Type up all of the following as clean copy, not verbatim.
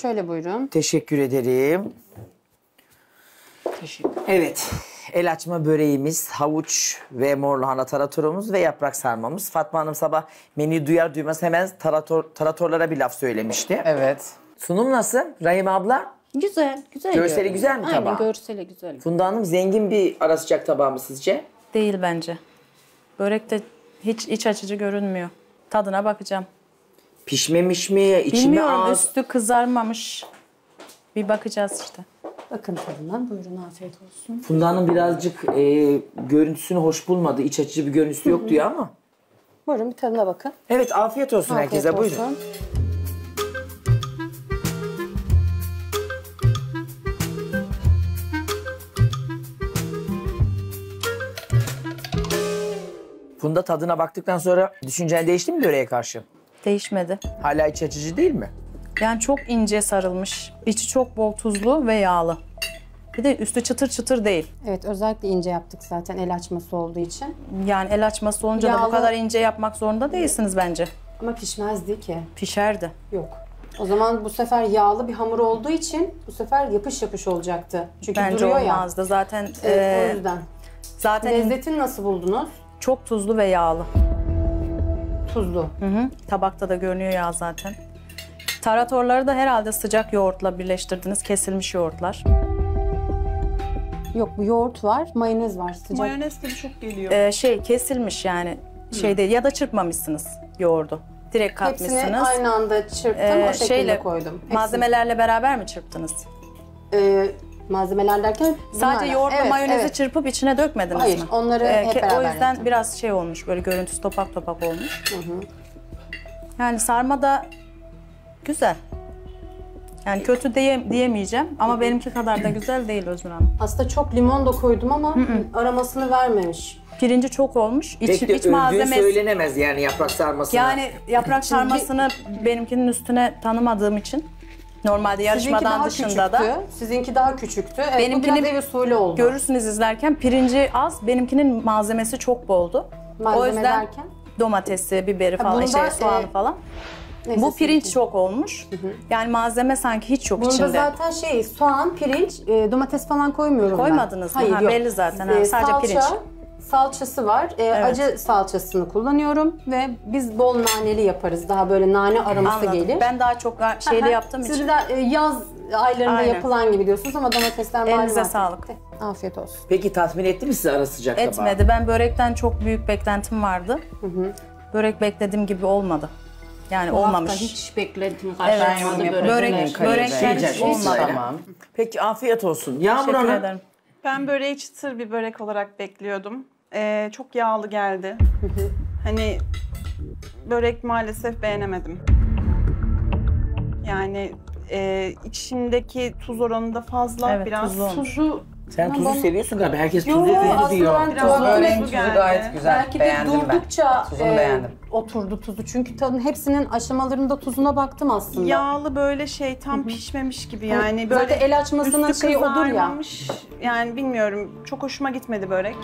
Şöyle buyurun. Teşekkür ederim. Evet, el açma böreğimiz, havuç ve mor lahana taratorumuz ve yaprak sarmamız. Fatma Hanım sabah menüyü duyar duymaz hemen taratorlara bir laf söylemişti. Evet. Sunum nasıl Rahime abla? Güzel, güzel. Görseli görünüyor. güzel mi tabağı? Aynen, görseli güzel. Funda Hanım zengin bir ara sıcak tabağı mı sizce? Değil bence. Börek de hiç iç açıcı görünmüyor. Tadına bakacağım. Pişmemiş mi, içi mi Bilmiyorum, az? üstü kızarmamış. Bir bakacağız işte. Bakın tadına. Buyurun, afiyet olsun. Funda Hanım birazcık görüntüsünü hoş bulmadı. İç açıcı bir görüntüsü yok diyor ama. Buyurun bir tadına bakın. Evet, afiyet olsun Afiyet herkese. olsun. Buyurun. Funda tadına baktıktan sonra düşüncen değişti mi böreğe karşı? Değişmedi. Hala iç açıcı değil mi? Yani çok ince sarılmış. İçi çok bol tuzlu ve yağlı. Bir de üstü çıtır çıtır değil. Evet, özellikle ince yaptık zaten el açması olduğu için. Yani el açması olunca da Yağlı. bu kadar ince yapmak zorunda değilsiniz bence. Ama pişmezdi ki. Pişerdi. Yok. O zaman bu sefer yağlı bir hamur olduğu için bu sefer yapış yapış olacaktı. Çünkü Bence duruyor olmazdı. Zaten ya. O yüzden. zaten Lezzetini nasıl buldunuz? çok tuzlu ve yağlı. Tuzlu. Hı. Tabakta da görünüyor yağ zaten. Taratorları da herhalde sıcak yoğurtla birleştirdiniz. Kesilmiş yoğurtlar. Yok, bu yoğurt var, mayonez var sıcak. Mayonez tadı çok geliyor. Kesilmiş yani. Şey değil ya da çırpmamışsınız yoğurdu. Direkt katmışsınız. Hepsini aynı anda çırptım, o şekilde koydum. Hepsini. Malzemelerle beraber mi çırptınız? Malzemeler derken Sadece bunlarla. yoğurtla Evet, mayonezi evet. çırpıp içine dökmediniz Hayır, mi? onları hep beraber O yüzden yaptım. biraz şey olmuş, böyle görüntüsü topak topak olmuş. Yani sarma da güzel. Yani kötü diyemeyeceğim ama benimki kadar da güzel değil Özgür Hanım. Aslında çok limon da koydum ama aromasını vermemiş. Pirinci çok olmuş. Pek de övdüğü söylenemez yani yaprak sarmasına. Yani yaprak sarmasını benimkinin üstüne tanımadığım için normalde yarışmadan dışında da Sizinki daha küçüktü. Evet, benimkinin bu biraz ev usulü oldu. görürsünüz izlerken pirinci az, benimkinin malzemesi çok boldu. Malzeme O yüzden derken? domatesi, biberi falan, bunda, soğanı falan. Neyse, Bu pirinç sizinki. çok olmuş. Yani malzeme sanki hiç yok Bunda içinde. zaten soğan, pirinç, domates falan koymuyorum Koymadınız mı? ben. Hayır, Ha, yok. belli zaten. Ha, sadece pirinç. Salçası var. Acı salçasını kullanıyorum ve biz bol naneli yaparız. Daha böyle nane aroması Anladım. gelir. Ben daha çok şeyli yaptığım Siz için. de yaz aylarında Aynen. yapılan gibi diyorsunuz ama domatesler malum Elinize artık sağlık. bitti. Afiyet olsun. Peki tatmin etti mi sizi ara sıcak tabağı? Etmedi. Ben börekten çok büyük beklentim vardı. Börek beklediğim gibi olmadı. Yani olmamış. Hiç bekledim Evet. karşılamadı Börekten hiç olmadı. Tamam. Peki afiyet olsun. Yağmur Teşekkür Hanım. ederim. Ben böreği çıtır bir börek olarak bekliyordum. Çok yağlı geldi. Hani börek maalesef beğenemedim. Yani içindeki tuz oranı da fazla, Evet, biraz tuzlu olmuş. tuzu. Sen tuzu seviyorsun galiba. Herkes Yo, tuzlu tuzlu aslında diyor. ben Biraz Böreğin tuzlu tuzu geldi. gayet güzel. Belki de Beğendim ben. durdukça Tuzunu beğendim. oturdu tuzu. Çünkü tadın hepsinin aşamalarında tuzuna baktım aslında. Yağlı böyle tam pişmemiş gibi yani. Böyle Zaten el açmasının üstü şeyi odur ya. kızarmamış. Yani bilmiyorum, çok hoşuma gitmedi börek.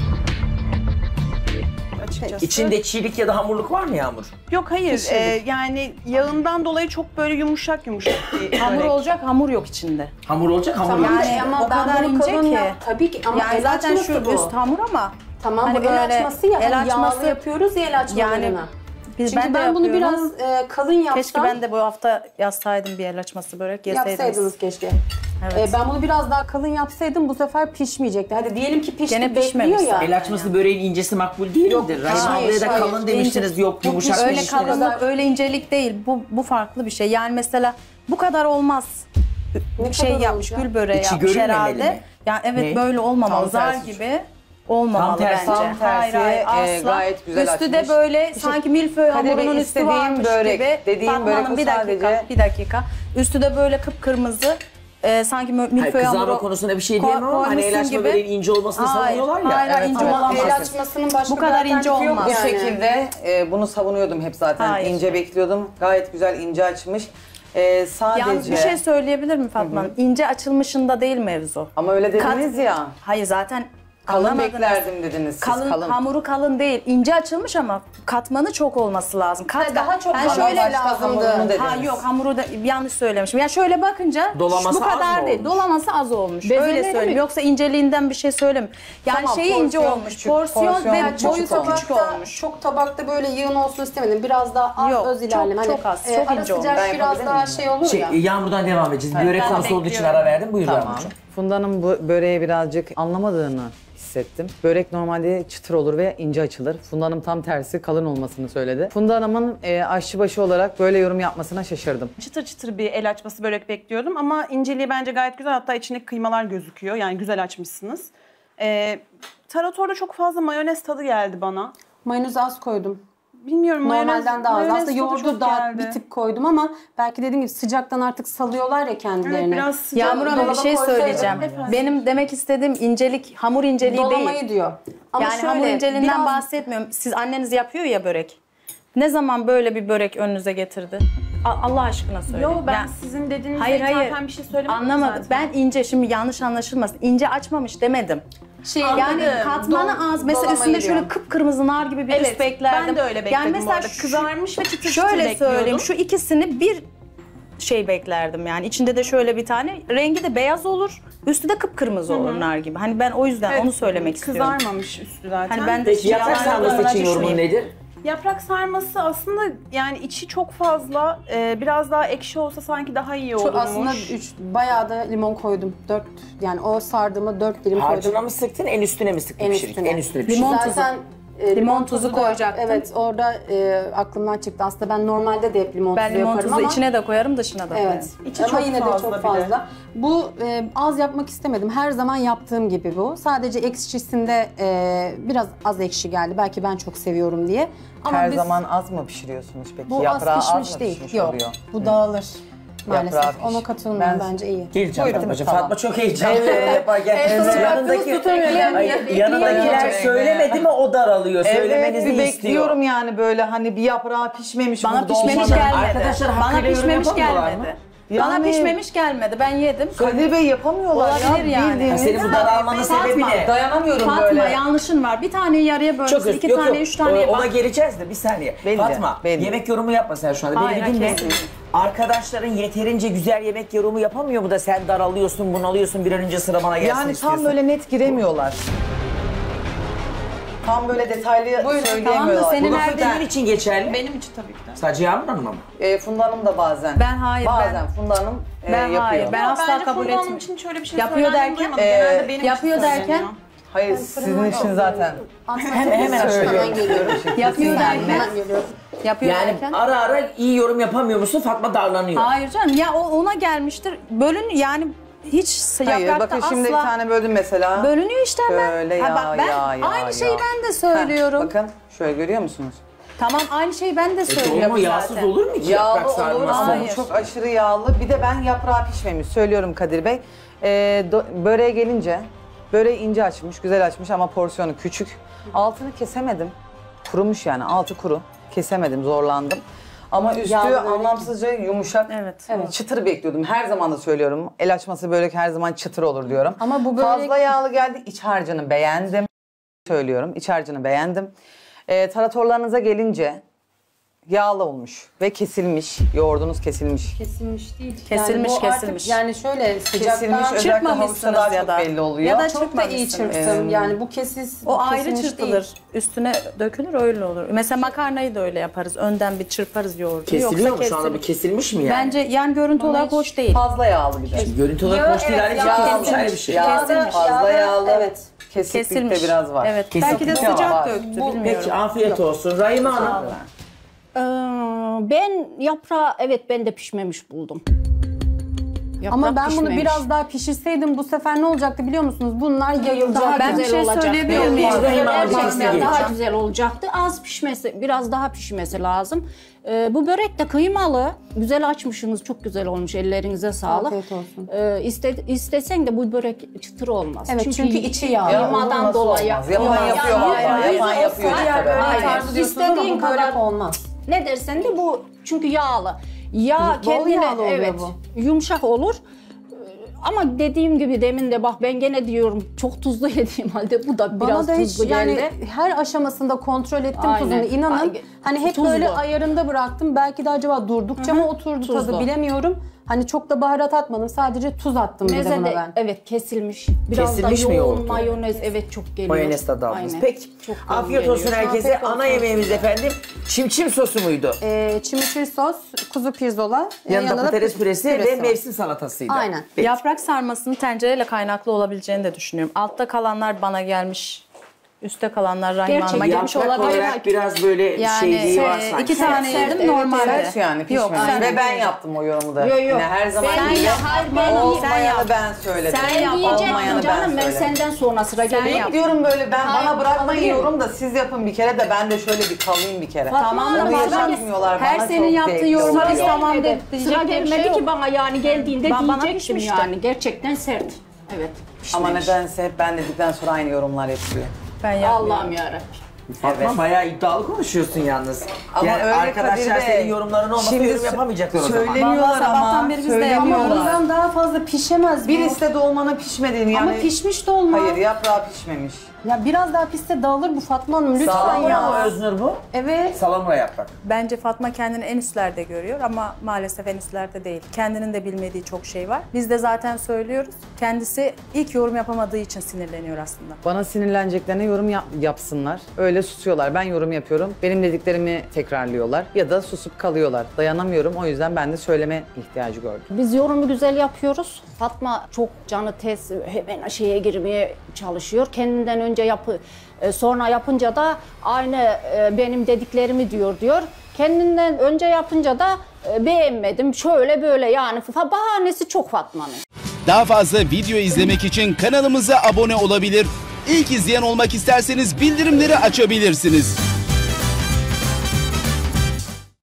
Açıkçası. İçinde çiğlik ya da hamurluk var mı Yağmur? Yok hayır, yani yağından dolayı çok böyle yumuşak bir Hamur börek. olacak, hamur yok içinde. Hamur olacak, hamur Tamam yok. Yani ama o ben kadar bunu ince kalın ki. Tabii ki ama Yani el zaten açması şu bu. üst hamur ama Tamam hani bu el böyle açması ya. el Hani yağlı açması- yapıyoruz ya el açmalarını. yani Çünkü ben de ben bunu yapıyorum. biraz kalın yapsam. Keşke ben de bu hafta yazsaydım bir el açması börek yeseydiniz. Yapsaydınız keşke. Evet. Ben bunu biraz daha kalın yapsaydım bu sefer pişmeyecekti. Hadi diyelim ki pişti, Gene bekliyor pişmemiş ya. El açması böreğin incesi makbul değil midir? Rahim hayır, ablaya da hayır. kalın demiştiniz, yok yumuşak Öyle demiştiniz. kalınlık, öyle incelik değil. Bu farklı bir şey. Yani mesela bu kadar olmaz. Ne Şey kadar yapmış, olacak? gül böreği İçi yapmış görünmemeli herhalde. mi? Yani evet Ne? böyle olmamalı. Tam Zar tersi. gibi olmamalı Tam tersi. bence. Tam tersi, asla. gayet güzel Üstü de açmış. böyle sanki milföy Kadir Bey, hamurunun üstü istediğim varmış börek, gibi. dediğim Fatma börek Hanım, bu bir dakika, sadece. bir dakika. Üstü de böyle kıpkırmızı. Sanki Hayır, milföy kızarma hamuru konusunda bir şey diyemem ama hani el koymuşsun açma gibi. böreğin ince olmasını Hayır, savunuyorlar ya. hayır, Evet, ince ama olamaz. El açmasının başka Bu kadar bir ince alternatifi yok olmaz. Bu yani. şekilde bunu savunuyordum hep zaten. Hayır. İnce bekliyordum. Gayet güzel ince açmış. Sadece... Yalnız bir şey söyleyebilir mi Fatma Hanım? İnce açılmışında değil mevzu. Ama öyle dediniz ya. Hayır zaten Kalın Anlamadınız. beklerdim dediniz siz. Kalın, hamuru kalın değil. İnce açılmış ama katmanı çok olması lazım. daha çok Yani hamur şöyle lazımdı. hamurunu dediniz. Ha yok hamuru da yanlış söylemişim. Ya şöyle bakınca Dolaması bu az kadar mı değil. olmuş? Dolaması az olmuş. Bezeleri Öyle söyleyeyim. mi? Yoksa inceliğinden bir şey söylemiyorum. Yani Tamam, şeyi ince porsiyon olmuş. küçük, Porsiyon porsiyon ve küçük boyu çok olmuş. küçük olmuş. Çok tabakta böyle yığın olsun istemedim. Biraz daha az Yok, öz ilerleme. çok az, çok ara ince olmuş. sıcak Ben biraz yapabilir daha miyim? şey olur ya. Yağmur'dan devam edeceğiz. Börek ben de konusu olduğu için bekliyorum. ara verdim. Buyur Tamam. Yağmur'cum. Funda'nın bu böreği birazcık anlamadığını hissettim. Börek normalde çıtır olur ve ince açılır. Funda Hanım tam tersi kalın olmasını söyledi. Funda Hanım'ın aşçıbaşı olarak böyle yorum yapmasına şaşırdım. Çıtır çıtır bir el açması börek bekliyordum ama inceliği bence gayet güzel. Hatta içindeki kıymalar gözüküyor. Yani güzel açmışsınız. Taratorda çok fazla mayonez tadı geldi bana. Mayonez az koydum. Bilmiyorum Normalden daha az. mayonez Aslında tadı yoğurdu çok daha geldi. bir tık koydum ama belki dediğim gibi sıcaktan artık salıyorlar ya kendilerini. Evet, biraz sıcak. Yağmur Hanım bir Dolaba şey koysaydım söyleyeceğim. efendim. Benim demek istediğim incelik, hamur inceliği Dolamayı değil. diyor. Ama Yani şöyle, hamur inceliğinden biraz bahsetmiyorum. Siz anneniz yapıyor ya börek. Ne zaman böyle bir börek önünüze getirdi? Allah aşkına söyleyin. Yo ben Yani- sizin dediğinizde Hayır, zaten bir şey söylemedim Anlamadım. zaten. Ben ince, şimdi yanlış anlaşılmasın. İnce açmamış demedim. Yani Anladım. katmanı az. Mesela dolamayı üstünde şöyle diyor. kıpkırmızı nar gibi bir Evet, üst beklerdim. ben de öyle bekledim Yani bu mesela arada. Kızarmış ve çıtır çıtır şöyle bekliyordum. söyleyeyim, şu ikisini bir şey beklerdim yani. İçinde de şöyle bir tane. Rengi de beyaz olur. Üstü de kıpkırmızı olur nar gibi. Hani ben o yüzden Evet, onu söylemek istiyorum. Kızarmamış üstü zaten. Hani ben de Peki yaprak yalandan sarması için uğraşmayayım. yorumun nedir? Yaprak sarması aslında yani içi çok fazla, biraz daha ekşi olsa sanki daha iyi olurmuş. Şu aslında bayağı da limon koydum. 4 yani o sardığıma 4 dilim koydum. Harcına mı sıktın, en üstüne mi sıktın En pişirirken? üstüne. En üstüne pişirdin. Limon tuzu. Zaten Limon tuzu da- koyacaktım. Evet orada aklımdan çıktı. Aslında ben normalde de hep limon Ben tuzu limon yaparım tuzu ama. içine de koyarım, dışına da koyarım. Evet. İçi Ama çok yine de fazla çok bir de. fazla. Bu az yapmak istemedim. Her zaman yaptığım gibi bu. Sadece ekşisinde biraz az ekşi geldi. Belki ben çok seviyorum diye. Ama Her biz, zaman az mı pişiriyorsunuz peki? bu Yaprağı az az pişmiş mı değil. pişmiş Yok. oluyor? Bu dağılır. Maalesef. Yaprağı piş. Ona katılmıyorum Ben- bence iyi. Geleceğim Buyurun, Fatmacığım. tamam. Fatma çok heyecanlı Evet. yaparken. Yanındakiler Bekleyemeyeceğim. söylemedi mi o daralıyor. Evet, Söylemenizi bir istiyor. bekliyorum yani böyle hani bir yaprağı pişmemiş. Bana burada pişmemiş olmadan. gelmedi. Arkadaşlar Bana hakkıyla yorum pişmemiş yapamıyorlar gelmedi. mı? Bana Yani- pişmemiş gelmedi. Ben yedim. Kadir Bey yapamıyorlar Olabilir ya. yani. bildiğiniz. Senin bu daralmanın sebebi ne? Dayanamıyorum Fatma böyle. yanlışın var. Bir tane yarıya bölmüşsün, Çok iki yok, tane, yok. üç tane. Ona Bak, geleceğiz de bir saniye. Belli, Fatma belli. yemek yorumu yapma sen şu anda. Hayır, Beni bir dinle. kesinlikle. Arkadaşların yeterince güzel yemek yorumu yapamıyor mu da sen daralıyorsun, bunalıyorsun, bir an önce sıra bana gelsin Yani istiyorsun. tam böyle net giremiyorlar. Tam böyle detaylı söyleyemiyorlar. tamam da senin Bu lafı nerede- kimin için geçerli? Benim için tabii ki de. Sadece Yağmur Hanım'a mı? Funda Hanım da bazen. Ben hayır, Bazen Funda Hanım Ben yapıyor. hayır, ben asla Bence kabul Funda Hanım etmiyorum. için şöyle bir şey Yapıyor söylendiğini derken, duymadım. Genelde benim için yapıyor derken, söyleniyor. Hayır sizin için zaten. Aslında hemen hemen geliyorum. yapıyor derken, Hemen geliyorum. yapıyor Yani derken. ara ara iyi yorum yapamıyor musun? Fatma darlanıyor. Hayır canım, ya ona gelmiştir. Yani hiç Hayır yaprakta bakın şimdi bir asla tane böldüm mesela. bölünüyor işte hemen. Böyle Ha, ya, bak, ben ya, aynı şeyi ya. ben de söylüyorum. Bakın şöyle görüyor musunuz? Tamam, aynı şeyi ben de söylüyorum Dolma yağsız zaten. olur mu ki Yağlı yaprak olur sarması? ama Hayır. bu çok aşırı yağlı. Bir de ben yaprağı pişmemiş söylüyorum Kadir Bey. Böreğe gelince böreği ince açmış, güzel açmış ama porsiyonu küçük. Altını kesemedim. Kurumuş yani altı kuru. Kesemedim, zorlandım. Ama üstü Yağlı börek. anlamsızca yumuşak. Evet. Çıtır bekliyordum. Her zaman da söylüyorum. El açması börek her zaman çıtır olur diyorum. Ama bu börek- Fazla yağlı geldi. İç harcını beğendim. Söylüyorum. İç harcını beğendim. Taratorlarınıza gelince yağlı olmuş ve kesilmiş. Yoğurdunuz kesilmiş. Kesilmiş değil. Kesilmiş, bu artık kesilmiş. yani şöyle sıcaktan Kesilmiş özellikle havuçta çırpmamışsınız daha ya çok da. belli oluyor. Ya da çok da iyi çırpmamışsınız. çırptım. Yani bu O ayrı kesilmiş çırpılır. değil. Üstüne dökülür, öyle olur. Mesela makarnayı da öyle yaparız. Önden bir çırparız yoğurdu. Kesiliyor mu şu kesilir. anda? Bir kesilmiş mi yani? Bence yani görüntü olarak hoş değil. Fazla yağlı bir de. Görüntü olarak hoş değil. Ayrı bir şey, kesilmiş ayrı bir şey. Fazla yağlı. Evet. Kesiklikte Kesilmiş. biraz var. Evet. Kesiklik Belki de de sıcak var. döktü, bilmiyorum. Peki afiyet olsun. Rahime Hanım. Ben yaprağı evet ben de pişmemiş buldum. Ama ben bunu pişmemiş. biraz daha pişirseydim bu sefer ne olacaktı biliyor musunuz? Bunlar yayılacak. daha Ben bir güzel şey olacaktı. söyleyebilir miyim? Yok, Rahime Hanım Gerçekten kesinlikle daha geçeceğim. güzel olacaktı. Az pişmesi, biraz daha pişmesi lazım. Bu börek de kıymalı. Güzel açmışsınız, çok güzel olmuş. Ellerinize sağlık. Afiyet olsun. İstesen de bu börek çıtır olmaz. Evet, çünkü içi yağlı. Ya olur, Kıymadan nasıl dolayı. olmaz? Yapan Yok, yapıyor yani vallahi. yüzü Yapan yapıyor olsa- işte. Böyle Hayır, tarzı diyorsunuz ama istediğin bu börek kadar olmaz. ne dersen de bu çünkü yağlı. Yağ Bol kendine yağlı oluyor evet bu. yumuşak olur. Ama dediğim gibi demin de bak ben gene diyorum çok tuzlu yediğim halde bu da Bana biraz da hiç tuzlu geldi. yani her aşamasında kontrol ettim Aynen. tuzunu. İnanın Ay, hani hep tuzlu. böyle ayarında bıraktım. Belki de acaba durdukça mı oturdu tadı Tuzlu. bilemiyorum. Hani çok da baharat atmadım. Sadece tuz attım bir de Meze buna de ben. evet kesilmiş. Biraz Kesilmiş da mi yoğun yoğurdu? mayonez evet çok geliyor. Mayonez tadı aldınız. Aynen. Peki. Çok yoğun Afiyet olsun geliyor. herkese. Afiyet olsun. Ana yemeğimiz efendim çimçim sosu muydu? Çimiçil sos, kuzu pirzola. Yanında da patates püresi ve var. mevsim salatasıydı. Aynen. Peki. Yaprak sarmasının tencereyle kaynaklı olabileceğini de düşünüyorum. Altta kalanlar bana gelmiş. Üste kalanlar Rahim Gerçekten Hanım'a gelmiş Yaprak olabilir. olarak biraz böyle Yani şeyliği var sanki. iki tane Sert, yedim evet, normalde. Sert yani pişmemiş. Yok, aynen. Ve ben yaptım o yorumu da. Yo, yo. Yine her zaman Ben gibi. ya- hayır, ben- Olmayanı ben söyledim. Sen yap, Diyecektim olmayanı canım ben söyledim. senden sonra sıra geliyor. yap. Diyorum böyle ben Hayır, bana bırakmayın alabilirim. yorum da siz yapın bir kere de ben de şöyle bir kalayım bir kere. Tamam da Bunu bana yaşatmıyorlar her bana, senin çok yaptığı zevkli yorumları oluyor. tamam de Sıra diyecek bir gelmedi şey yok. ki bana yani geldiğinde Bana diyecektim pişmişti. yani. Gerçekten sert. Evet. Ama pişmemiş. nedense hep ben dedikten sonra aynı yorumlar yapılıyor. Ben yapmıyorum. Allah'ım yarabbim. Fatma Evet. bayağı iddialı konuşuyorsun yalnız. Ama yani öyle arkadaşlar Kadir Bey. senin yorumların olmasa Şimdi yorum yapamayacaklar o zaman. Söylemiyorlar Vallahi sabahtan ama. beri biz de Söylemiyorlar. yapıyoruz. Bundan daha fazla pişemez Bir bu. iste dolmanın pişmediğini yani. Ama pişmiş de olmaz. Hayır yaprağı pişmemiş. Ya biraz daha pişse dağılır bu Fatma Hanım lütfen Salamura ya. mı Öznur bu? Evet. Salamura yaprak. Bence Fatma kendini en üstlerde görüyor ama maalesef en üstlerde değil. Kendinin de bilmediği çok şey var. Biz de zaten söylüyoruz. Kendisi ilk yorum yapamadığı için sinirleniyor aslında. Bana sinirleneceklerine yorum yapsınlar. Öyle susuyorlar. Ben yorum yapıyorum. Benim dediklerimi tekrarlıyorlar. Ya da susup kalıyorlar. Dayanamıyorum. O yüzden ben de söyleme ihtiyacı gördüm. Biz yorumu güzel yapıyoruz. Fatma çok canı tez hemen şeye girmeye çalışıyor. Kendinden önce sonra yapınca da aynı benim dediklerimi diyor. Kendinden önce yapınca da beğenmedim. Şöyle böyle yani bahanesi çok Fatma'nın. Daha fazla video izlemek için kanalımıza abone olabilir. İlk izleyen olmak isterseniz bildirimleri açabilirsiniz.